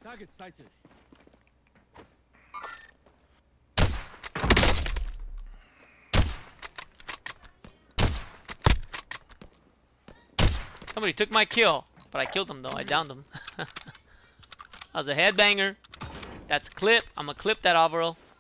Target sighted. Somebody took my kill, but I killed him though. I downed him. That was a headbanger. That's a clip. I'm gonna clip that, Alvaro.